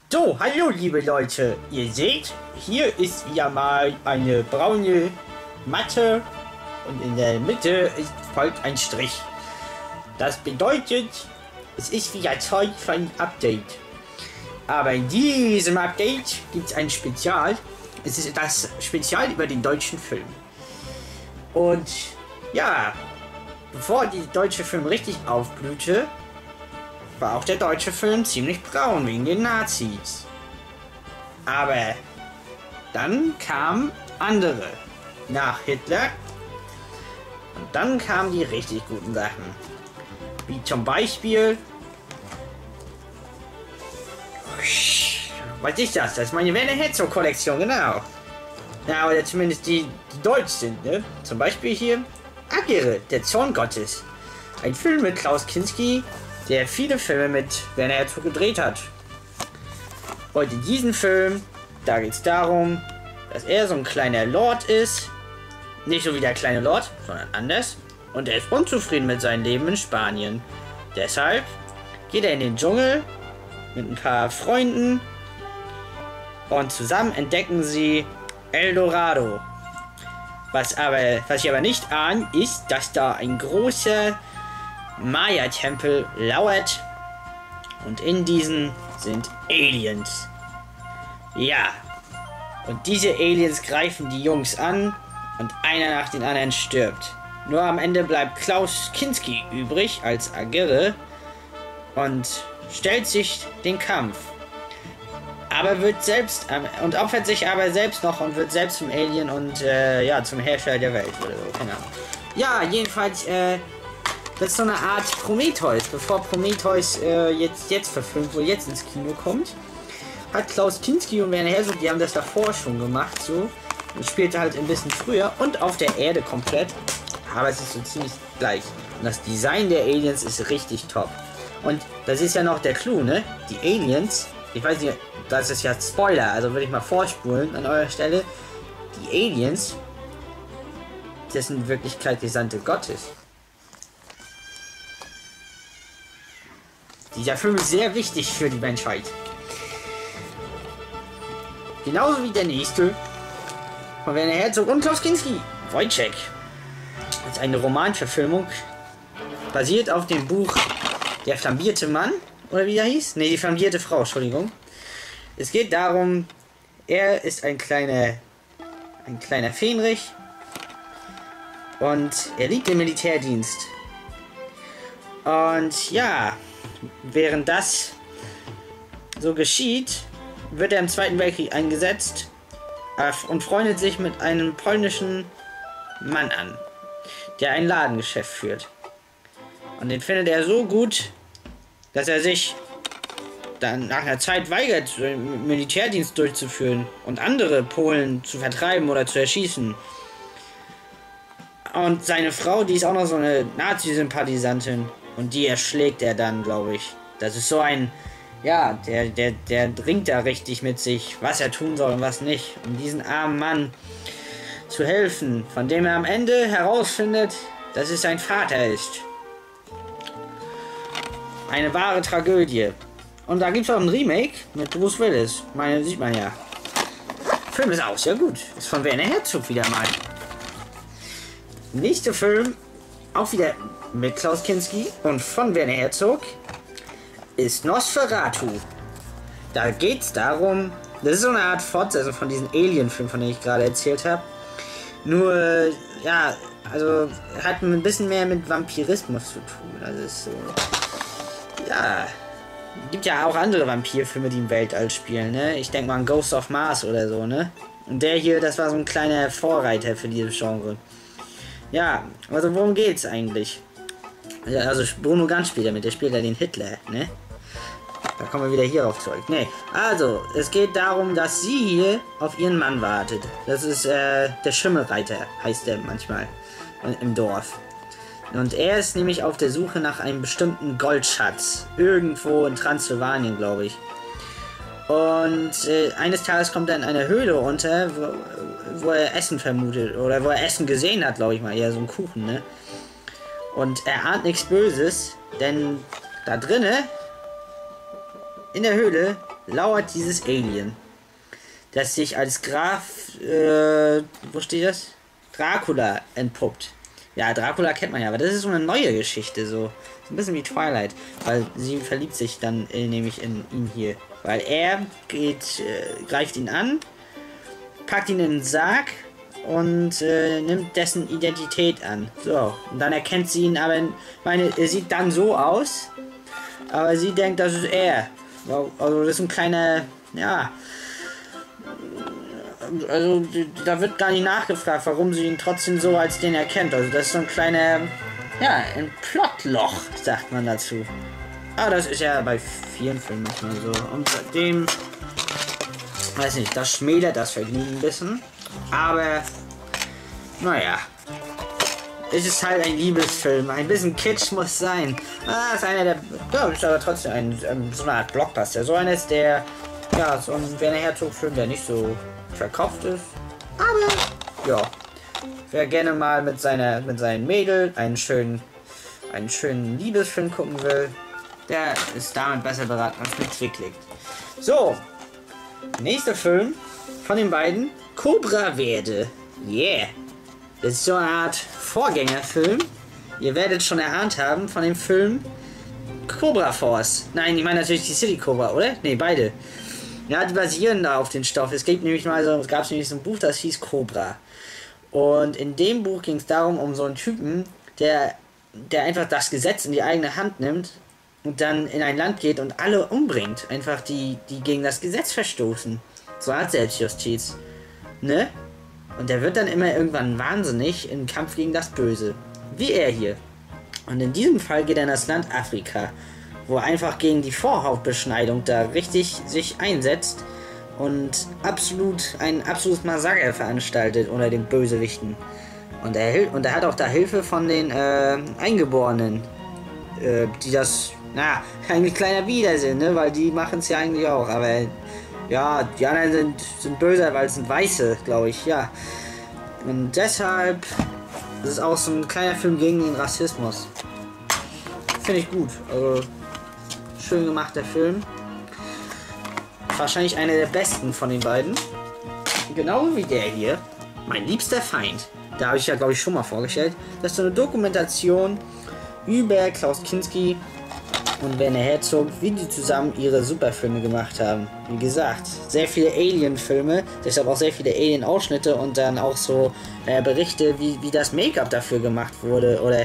So, hallo liebe Leute, ihr seht, hier ist wieder mal eine braune Matte und in der Mitte folgt ein Strich. Das bedeutet, es ist wieder Zeit für ein Update. Aber in diesem Update gibt es ein Spezial. Es ist das Spezial über den deutschen Film. Und ja, bevor die deutsche Film richtig aufblühte, war auch der deutsche Film ziemlich braun wegen den Nazis. Aber dann kamen andere nach Hitler und dann kamen die richtig guten Sachen. Wie zum Beispiel... Was ist das? Das ist meine Werner Herzog Kollektion, genau. Ja, oder zumindest die deutsch sind, ne? Zum Beispiel hier Agere, der Zorn Gottes. Ein Film mit Klaus Kinski, der viele Filme mit Werner Herzog gedreht hat. Und in diesem Film, da geht es darum, dass er so ein kleiner Lord ist. Nicht so wie der kleine Lord, sondern anders. Und er ist unzufrieden mit seinem Leben in Spanien. Deshalb geht er in den Dschungel mit ein paar Freunden und zusammen entdecken sie El Dorado. Was sie aber nicht ahnen, ist, dass da ein großer Maya-Tempel lauert und in diesen sind Aliens. Ja, und diese Aliens greifen die Jungs an und einer nach den anderen stirbt. Nur am Ende bleibt Klaus Kinski übrig als Agirre und stellt sich den Kampf. Aber wird selbst und opfert sich aber selbst noch und wird selbst zum Alien und ja, zum Herrscher der Welt oder so, keine Ahnung. Ja, jedenfalls, das ist so eine Art Prometheus. Bevor Prometheus jetzt verfilmt, wo jetzt ins Kino kommt, hat Klaus Kinski und Werner Herzog, die haben das davor schon gemacht, so. Und spielte halt ein bisschen früher und auf der Erde komplett. Aber es ist so ziemlich gleich. Und das Design der Aliens ist richtig top. Und das ist ja noch der Clou, ne? Die Aliens, ich weiß nicht, das ist ja Spoiler, also würde ich mal vorspulen an eurer Stelle. Die Aliens, das sind in Wirklichkeit Gesandte Gottes. Dieser Film ist sehr wichtig für die Menschheit. Genauso wie der nächste von Werner Herzog und Klaus Kinski, Wojciech. Das ist eine Romanverfilmung, basiert auf dem Buch Der flambierte Mann, oder wie der hieß? Ne, die flambierte Frau, Entschuldigung. Es geht darum, er ist ein kleiner Fähnrich und er liebt den Militärdienst. Und ja, während das so geschieht, wird er im Zweiten Weltkrieg eingesetzt und freundet sich mit einem polnischen Mann an, der ein Ladengeschäft führt. Und den findet er so gut, dass er sich dann nach einer Zeit weigert, Militärdienst durchzuführen und andere Polen zu vertreiben oder zu erschießen. Und seine Frau, die ist auch noch so eine Nazi-Sympathisantin und die erschlägt er dann, glaube ich. Das ist so ein, ja, der ringt da richtig mit sich, was er tun soll und was nicht, um diesen armen Mann zu helfen, von dem er am Ende herausfindet, dass es sein Vater ist. Eine wahre Tragödie. Und da gibt es auch ein Remake mit Bruce Willis. Meine sieht man ja. Film ist auch sehr gut. Ist von Werner Herzog wieder mal. Nächster Film, auch wieder mit Klaus Kinski und von Werner Herzog, ist Nosferatu. Da geht es darum, das ist so eine Art Fortsetzung von diesem Alien-Film, von dem ich gerade erzählt habe. Nur, ja, also hat ein bisschen mehr mit Vampirismus zu tun. Also ist so, ja, gibt ja auch andere Vampirfilme, die im Weltall spielen, ne? Ich denke mal an Ghost of Mars oder so, ne? Und der hier, das war so ein kleiner Vorreiter für dieses Genre. Ja, also worum geht's eigentlich? Also Bruno Ganz spielt damit, der spielt ja den Hitler, ne? Da kommen wir wieder hierauf zurück. Ne, also, es geht darum, dass sie hier auf ihren Mann wartet. Das ist der Schimmelreiter, heißt der manchmal im Dorf. Und er ist nämlich auf der Suche nach einem bestimmten Goldschatz. Irgendwo in Transsilvanien, glaube ich. Und eines Tages kommt er in eine Höhle runter, wo er Essen vermutet. Oder wo er Essen gesehen hat, glaube ich mal. Eher so ein Kuchen, ne? Und er ahnt nichts Böses, denn da drinne in der Höhle lauert dieses Alien, das sich als Graf, wo steht das? Dracula entpuppt. Ja, Dracula kennt man ja, aber das ist so eine neue Geschichte, so ein bisschen wie Twilight, weil sie verliebt sich dann nämlich in ihn hier, weil er greift ihn an, packt ihn in den Sarg und nimmt dessen Identität an. So, und dann erkennt sie ihn, aber er sieht dann so aus, aber sie denkt, das ist er. Also das ist ein kleiner, ja, also da wird gar nicht nachgefragt, warum sie ihn trotzdem so als den erkennt. Also das ist so ein kleiner, ja, ein Plotloch, sagt man dazu. Aber das ist ja bei vielen Filmen manchmal so. Und dem, weiß nicht, das schmälert das Vergnügen ein bisschen. Aber, naja. Es ist halt ein Liebesfilm. Ein bisschen Kitsch muss sein. Ist einer der, ja, ist aber trotzdem so eine Art Blockbuster. So eines der, ja, so ein Werner Herzog-Film, der nicht so verkopft ist. Aber, ja. Wer gerne mal mit seinen Mädel einen schönen Liebesfilm gucken will, der ist damit besser beraten als mit Zwicklick. So. Nächster Film von den beiden. Cobra Verde. Yeah. Das ist so eine Art Vorgängerfilm. Ihr werdet schon erahnt haben von dem Film Cobra Force. Nein, ich meine natürlich die City Cobra, oder? Ne, beide. Ja, die basieren da auf den Stoff. Es gab nämlich so ein Buch, das hieß Cobra. Und in dem Buch ging es darum, um so einen Typen, der einfach das Gesetz in die eigene Hand nimmt und dann in ein Land geht und alle umbringt. Einfach die gegen das Gesetz verstoßen. So eine Art Selbstjustiz. Ne? Und der wird dann immer irgendwann wahnsinnig im Kampf gegen das Böse. Wie er hier. Und in diesem Fall geht er in das Land Afrika, wo er einfach gegen die Vorhautbeschneidung da richtig sich einsetzt und ein absolutes Massaker veranstaltet unter den Bösewichten. Und er hat auch da Hilfe von den Eingeborenen, die das, eigentlich kleiner Wider sind, ne? Weil die machen es ja eigentlich auch, aber ja, die anderen sind böser, weil es sind Weiße, glaube ich, ja. Und deshalb ist es auch so ein kleiner Film gegen den Rassismus. Finde ich gut, also schön gemachter Film. Wahrscheinlich einer der besten von den beiden. Genau wie der hier, Mein liebster Feind. Da habe ich ja, glaube ich, schon mal vorgestellt. Das ist so eine Dokumentation über Klaus Kinski und Werner Herzog, wie die zusammen ihre Superfilme gemacht haben. Wie gesagt, sehr viele Alien-Filme, deshalb auch sehr viele Alien-Ausschnitte und dann auch so Berichte, wie das Make-up dafür gemacht wurde oder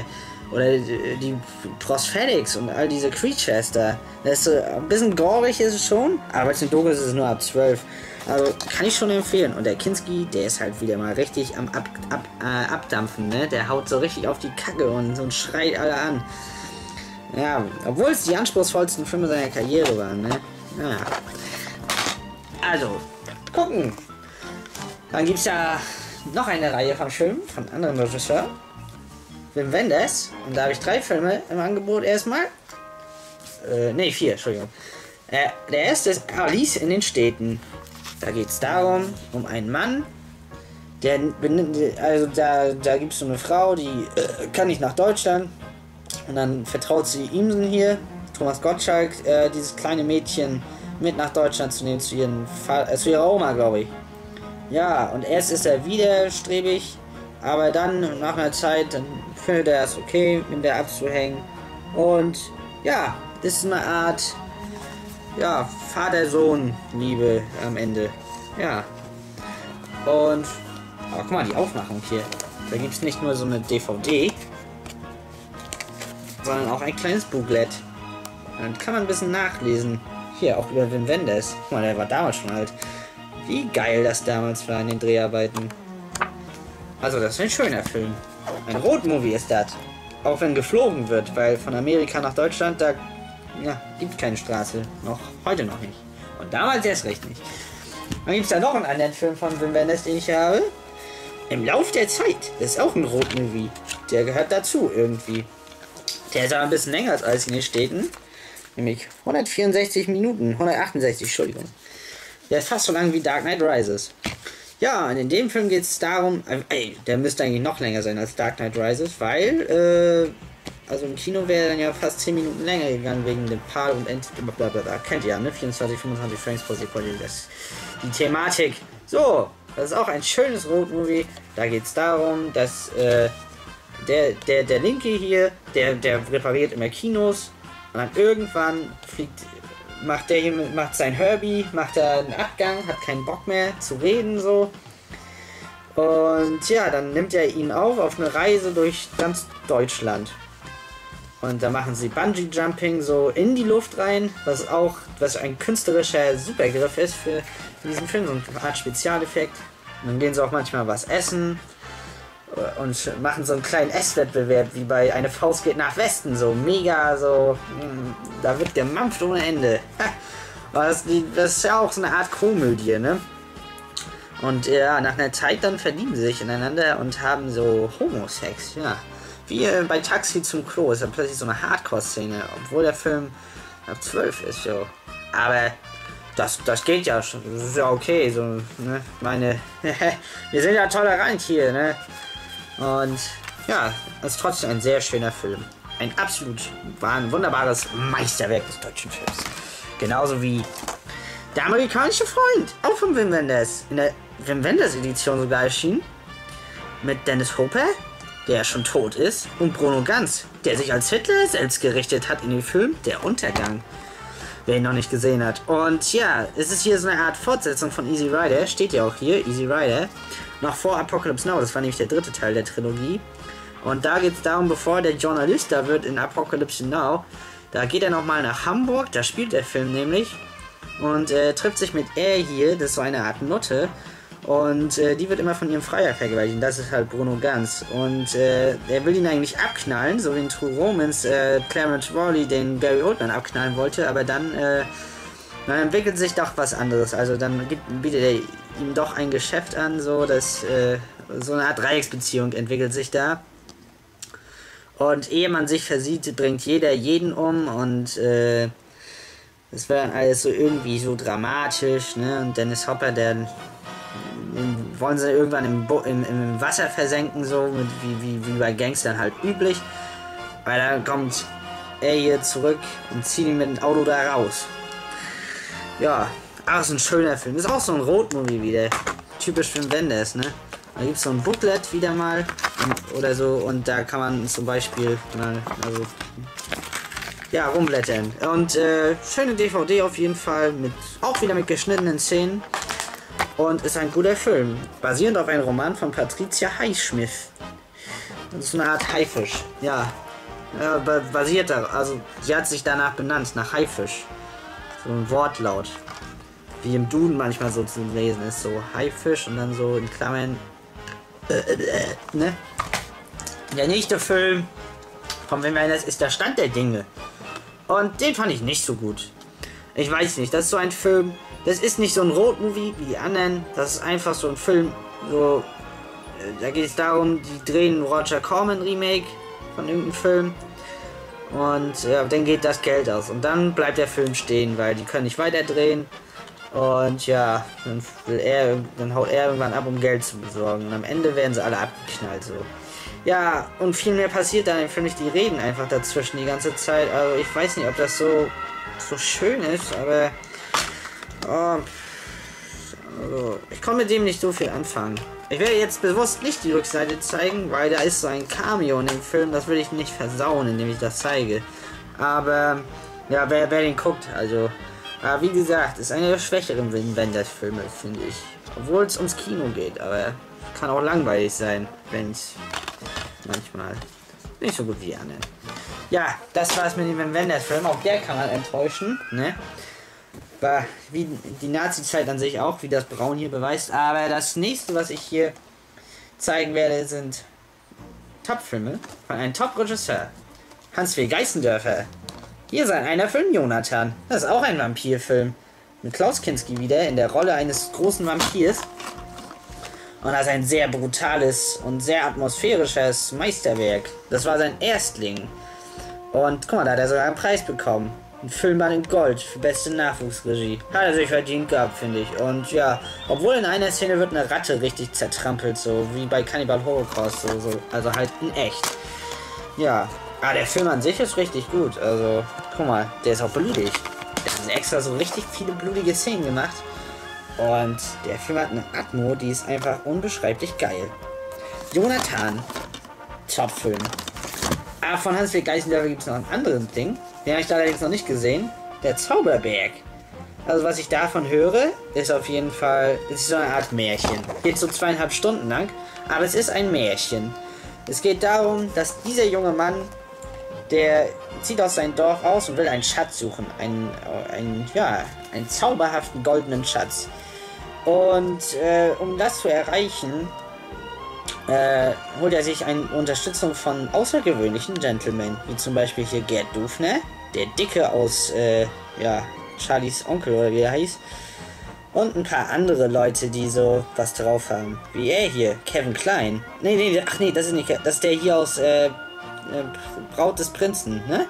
die Prosthetics und all diese Creatures da. Das ist so ein bisschen gorig ist es schon, aber es sind Doku, ist es nur ab 12. Also kann ich schon empfehlen. Und der Kinski, der ist halt wieder mal richtig am Abdampfen, ne? Der haut so richtig auf die Kacke und schreit alle an. Ja, obwohl es die anspruchsvollsten Filme seiner Karriere waren, ne? Ja. Also, gucken. Dann gibt es ja noch eine Reihe von Filmen von anderen Regisseuren. Wim Wenders. Und da habe ich 3 Filme im Angebot erstmal. 4, Entschuldigung. Der erste ist Alice in den Städten. Da geht es darum, um einen Mann, da gibt es so eine Frau, die kann nicht nach Deutschland. Und dann vertraut sie ihm hier, Thomas Gottschalk, dieses kleine Mädchen mit nach Deutschland zu nehmen, zu ihrer Oma, glaube ich. Ja, und erst ist er widerstrebig, aber dann, nach einer Zeit, dann findet er es okay, mit der abzuhängen. Und ja, das ist eine Art, ja, Vater-Sohn-Liebe am Ende. Ja. Und, aber guck mal, die Aufmachung hier. Da gibt es nicht nur so eine DVD, sondern auch ein kleines Booklet. Dann kann man ein bisschen nachlesen. Hier, auch über Wim Wenders. Guck mal, der war damals schon alt. Wie geil das damals war in den Dreharbeiten. Also, das ist ein schöner Film. Ein Roadmovie ist das. Auch wenn geflogen wird, weil von Amerika nach Deutschland, da gibt keine Straße. Heute noch nicht. Und damals erst recht nicht. Dann gibt es da noch einen anderen Film von Wim Wenders, den ich habe. Im Lauf der Zeit. Das ist auch ein Roadmovie. Der gehört dazu irgendwie. Der ist aber ein bisschen länger als Alice in den Städten. Nämlich 164 Minuten. 168, Entschuldigung. Der ist fast so lang wie Dark Knight Rises. Ja, und in dem Film geht es darum, der müsste eigentlich noch länger sein als Dark Knight Rises, weil Also im Kino wäre dann ja fast 10 Minuten länger gegangen wegen dem Pal und blablabla. Kennt ihr ja, ne? 24, 25 Frames pro Sekunde. Die Thematik. So, das ist auch ein schönes Roadmovie. Da geht es darum, dass der Linke hier, der repariert immer Kinos und dann irgendwann macht sein Herbie, macht er einen Abgang, hat keinen Bock mehr zu reden so. Und ja, dann nimmt er ihn auf eine Reise durch ganz Deutschland. Und da machen sie Bungee-Jumping so in die Luft rein, was ein künstlerischer Supergriff ist für diesen Film, so eine Art Spezialeffekt. Und dann gehen sie auch manchmal was essen und machen so einen kleinen Esswettbewerb, wie bei Eine Faust geht nach Westen, so mega, so, da wird gemampft ohne Ende. Das ist ja auch so eine Art Komödie, ne? Und ja, nach einer Zeit dann verlieben sie sich ineinander und haben so Homosex, ja. Wie bei Taxi zum Klo ist ja plötzlich so eine Hardcore-Szene, obwohl der Film ab 12 ist, so. Aber das geht ja schon, das ist ja okay, so, ne? Meine, wir sind ja tolerant hier, ne? Und ja, es ist trotzdem ein sehr schöner Film. Ein absolut wunderbares Meisterwerk des deutschen Films. Genauso wie Der amerikanische Freund, auch von Wim Wenders. In der Wim Wenders Edition sogar erschienen. Mit Dennis Hopper, der schon tot ist. Und Bruno Ganz, der sich als Hitler selbst gerichtet hat in dem Film Der Untergang. Wer ihn noch nicht gesehen hat. Und ja, es ist hier so eine Art Fortsetzung von Easy Rider. Steht ja auch hier, Easy Rider. Noch vor Apocalypse Now. Das war nämlich der dritte Teil der Trilogie. Und da geht es darum, bevor der Journalist da wird in Apocalypse Now. Da geht er nochmal nach Hamburg. Da spielt der Film nämlich. Und trifft sich mit hier. Das ist so eine Art Nutte. Und die wird immer von ihrem Freier vergewaltigt. Das ist halt Bruno Ganz. Und er will ihn eigentlich abknallen, so wie in True Romance Clarence Worley den Gary Oldman abknallen wollte. Aber dann entwickelt sich doch was anderes. Also dann bietet er ihm doch ein Geschäft an, so dass so eine Art Dreiecksbeziehung entwickelt sich da. Und ehe man sich versieht, bringt jeder jeden um. Und das war alles so irgendwie so dramatisch. Ne? Und Dennis Hopper, den wollen sie irgendwann im Wasser versenken, so wie bei Gangstern halt üblich. Weil dann kommt er hier zurück und zieht ihn mit dem Auto da raus. Ja, aber ist ein schöner Film. Ist auch so ein Roadmovie wieder. Typisch Wim Wenders, ne? Da gibt es so ein Booklet wieder mal oder so und da kann man zum Beispiel rumblättern. Und schöne DVD auf jeden Fall, auch wieder mit geschnittenen Szenen. Und ist ein guter Film. Basierend auf einem Roman von Patricia Highsmith. Das ist eine Art Haifisch. Ja. Basiert da. Also sie hat sich danach benannt, nach Haifisch. So ein Wortlaut. Wie im Duden manchmal so zu lesen ist. So Haifisch und dann so in Klammern. Ne? Der nächste Film von Wim Wenders ist Der Stand der Dinge. Und den fand ich nicht so gut. Ich weiß nicht, das ist so ein Film. Das ist nicht so ein Roadmovie wie die anderen. Das ist einfach so ein Film. So, da geht es darum, die drehen ein Roger Corman Remake von irgendeinem Film. Und ja, dann geht das Geld aus. Und dann bleibt der Film stehen, weil die können nicht weiter drehen. Und ja, dann haut er irgendwann ab, um Geld zu besorgen. Und am Ende werden sie alle abgeknallt. So. Ja, und viel mehr passiert dann im Film nicht. Die reden einfach dazwischen die ganze Zeit. Also ich weiß nicht, ob das so schön ist, aber also, ich kann mit dem nicht so viel anfangen. Ich werde jetzt bewusst nicht die Rückseite zeigen, weil da ist so ein Cameo in dem Film, das will ich nicht versauen, indem ich das zeige. Aber ja, wer den guckt, also wie gesagt, ist einer der schwächeren Wim Wenders Filme, finde ich. Obwohl es ums Kino geht, aber kann auch langweilig sein, wenn es manchmal nicht so gut wie die anderen. Ja, das war's mit dem Wim Wenders Film, auch der kann man enttäuschen, ne? Wie die Nazi-Zeit an sich auch, wie das Braun hier beweist. Aber das nächste, was ich hier zeigen werde, sind Top-Filme von einem Top-Regisseur. Hans W. Geißendörfer. Hier sein einer Film Jonathan. Das ist auch ein Vampirfilm. Mit Klaus Kinski wieder in der Rolle eines großen Vampirs. Und das ist ein sehr brutales und sehr atmosphärisches Meisterwerk. Das war sein Erstling. Und guck mal, da hat er sogar einen Preis bekommen. Ein Filmband in Gold für beste Nachwuchsregie. Hat er sich verdient gehabt, finde ich. Und ja, obwohl in einer Szene wird eine Ratte richtig zertrampelt, so wie bei Cannibal Holocaust, so, also halt in echt. Ja, Ah, der Film an sich ist richtig gut. Also, guck mal, der ist auch blutig. Da sind extra so richtig viele blutige Szenen gemacht. Und der Film hat eine Atmo, die ist einfach unbeschreiblich geil. Jonathan. Top-Film. Aber von Hans-Willi Geißendörfer gibt es noch ein anderes Ding. Den habe ich allerdings noch nicht gesehen. Der Zauberberg. Also was ich davon höre, ist auf jeden Fall, es ist so eine Art Märchen. Geht so 2,5 Stunden lang, aber es ist ein Märchen. Es geht darum, dass dieser junge Mann, der zieht aus seinem Dorf aus und will einen Schatz suchen. Einen zauberhaften goldenen Schatz. Und um das zu erreichen, holt er sich eine Unterstützung von außergewöhnlichen Gentlemen, wie zum Beispiel hier Gerd Dufner, der Dicke aus, Charlies Onkel oder wie er heißt, und ein paar andere Leute, die so was drauf haben, wie er hier, Kevin Klein. Das ist nicht, das ist der hier aus, Braut des Prinzen, ne?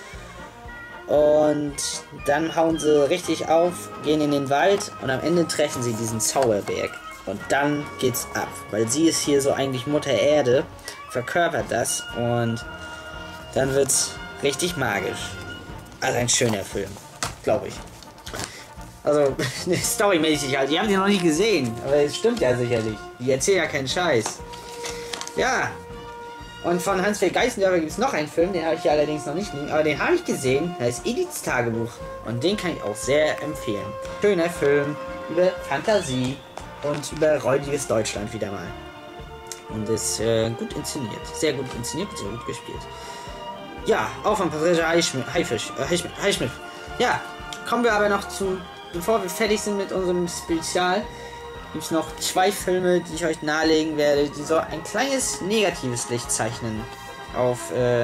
Und dann hauen sie richtig auf, gehen in den Wald und am Ende treffen sie diesen Zauberberg. Und dann geht's ab, weil sie ist hier so eigentlich Mutter Erde, verkörpert das und dann wird's richtig magisch. Also ein schöner Film, glaube ich. Also, storymäßig halt, die haben die noch nicht gesehen, aber es stimmt ja sicherlich. Die erzählen ja keinen Scheiß. Ja, und von Hans-Willi Geißendörfer gibt es noch einen Film, den habe ich hier allerdings noch nicht liegen, aber den habe ich gesehen, der ist Ediths Tagebuch und den kann ich auch sehr empfehlen. Schöner Film über Fantasie und über räudiges Deutschland wieder mal. Und ist gut inszeniert. Sehr gut inszeniert, sehr gut gespielt. Ja, auch von Patricia Highsmith. Ja, kommen wir aber noch zu, bevor wir fertig sind mit unserem Spezial, gibt es noch 2 Filme, die ich euch nahelegen werde, die so ein kleines negatives Licht zeichnen auf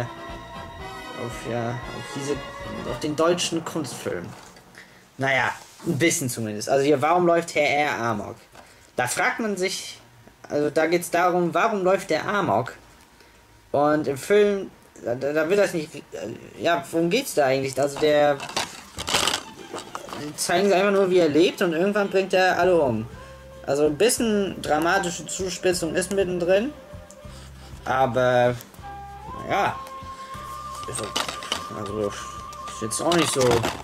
den deutschen Kunstfilm. Naja, ein bisschen zumindest. Also hier, warum läuft Herr R. Amok? Da fragt man sich, also da geht es darum, warum läuft der Amok? Und im Film, da wird das nicht, ja, worum geht's da eigentlich? Also zeigen sie einfach nur, wie er lebt und irgendwann bringt er alle um. Also ein bisschen dramatische Zuspitzung ist mittendrin, aber, ja, also ist jetzt auch nicht so,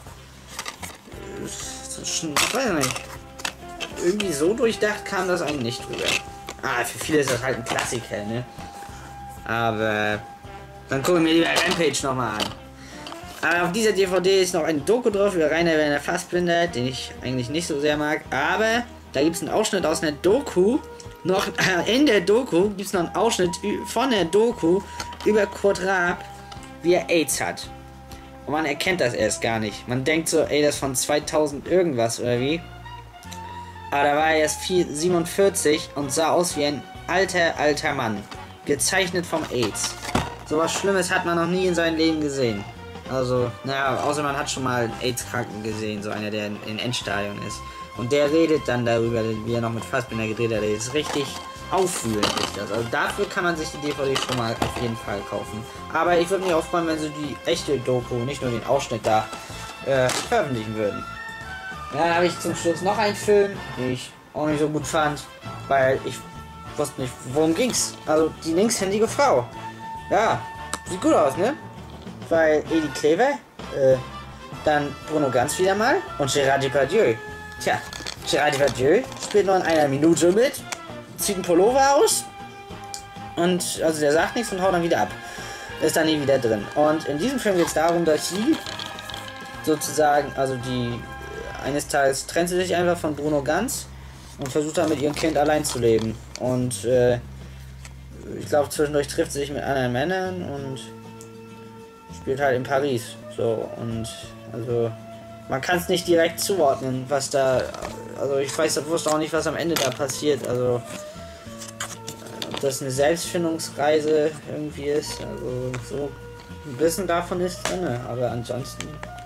ich weiß nicht. Irgendwie so durchdacht kam das eigentlich nicht drüber. Für viele ist das halt ein Klassiker, ne? Aber dann gucken wir lieber Rampage nochmal an. Aber auf dieser DVD ist noch ein Doku drauf über Rainer Werner Fassbinder, den ich eigentlich nicht so sehr mag. Aber da gibt es einen Ausschnitt aus einer Doku. Noch in der Doku gibt es noch einen Ausschnitt von der Doku über Kurt Raab, wie er AIDS hat. Und man erkennt das erst gar nicht. Man denkt so, ey, das ist von 2000 irgendwas oder wie. Aber da war er erst 47 und sah aus wie ein alter Mann. Gezeichnet vom AIDS. So was Schlimmes hat man noch nie in seinem Leben gesehen. Also, naja, außer man hat schon mal einen AIDS-Kranken gesehen, so einer, der in Endstadium ist. Und der redet dann darüber, wie er noch mit Fassbinder gedreht hat. Das ist richtig auffühlend, ist das. Also dafür kann man sich die DVD schon mal auf jeden Fall kaufen. Aber ich würde mich auch freuen, wenn sie die echte Doku, nicht nur den Ausschnitt da, veröffentlichen würden. Dann habe ich zum Schluss noch einen Film, den ich auch nicht so gut fand, weil ich wusste nicht, worum ging's. Also die linkshändige Frau. Ja, sieht gut aus, ne? Weil Edith Klever, dann Bruno Ganz wieder mal und Gérard Depardieu. Tja, Gérard Depardieu spielt nur in einer Minute mit, zieht einen Pullover aus und also der sagt nichts und haut dann wieder ab. Ist dann nie wieder drin. Und in diesem Film geht es darum, dass sie sozusagen, also eines Tages trennt sie sich einfach von Bruno Ganz und versucht dann mit ihrem Kind allein zu leben. Und ich glaube, zwischendurch trifft sie sich mit anderen Männern und spielt halt in Paris. So, und also man kann es nicht direkt zuordnen, was da, also ich wusste auch nicht, was am Ende da passiert. Also ob das eine Selbstfindungsreise irgendwie ist, also so ein bisschen davon ist drin, aber ansonsten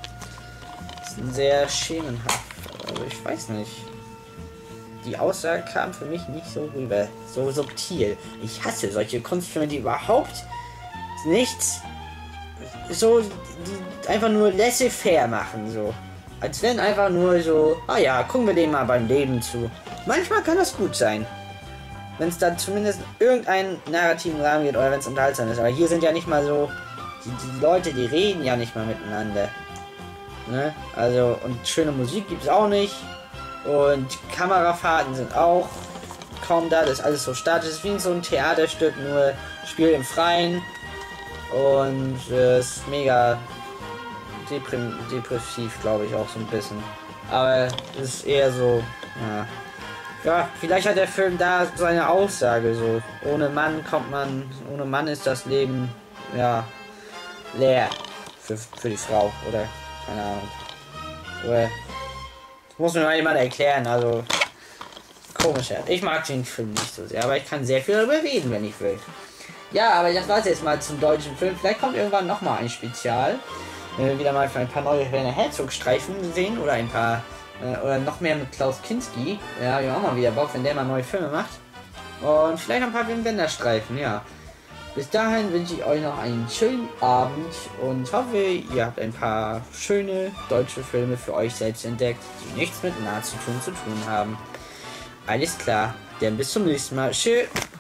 sehr schemenhaft. Also ich weiß nicht. Die Aussage kam für mich nicht so rüber. So subtil. Ich hasse solche Kunstfilme, die überhaupt nichts so, die einfach nur laissez-faire machen. So. Als wenn einfach nur so, ja, gucken wir dem mal beim Leben zu. Manchmal kann das gut sein. Wenn es dann zumindest irgendeinen narrativen Rahmen geht oder wenn es unterhaltsam ist. Aber hier sind ja nicht mal so Die Leute, die reden ja nicht mal miteinander. Ne? Also, und schöne Musik gibt es auch nicht. Und Kamerafahrten sind auch kaum da. Das ist alles so statisch. Das ist wie so ein Theaterstück, nur Spiel im Freien. Und ist mega depressiv, glaube ich, auch so ein bisschen. Aber es ist eher so, ja. Ja, vielleicht hat der Film da seine Aussage so. Ohne Mann ohne Mann ist das Leben, ja, leer. Für die Frau, oder? Keine Ahnung. Oder, das muss mir mal jemand erklären, also. Komisch, ja. Ich mag den Film nicht so sehr, aber ich kann sehr viel darüber reden, wenn ich will. Ja, aber das war's jetzt mal zum deutschen Film. Vielleicht kommt irgendwann nochmal ein Spezial. Wenn wir wieder mal für ein paar neue Werner Herzog-Streifen sehen oder ein paar oder noch mehr mit Klaus Kinski. Ja, wir haben auch mal wieder Bock, wenn der mal neue Filme macht. Und vielleicht noch ein paar Wim Wenders-Streifen, ja. Bis dahin wünsche ich euch noch einen schönen Abend und hoffe, ihr habt ein paar schöne deutsche Filme für euch selbst entdeckt, die nichts mit Nazitum zu tun haben. Alles klar, dann bis zum nächsten Mal. Tschüss.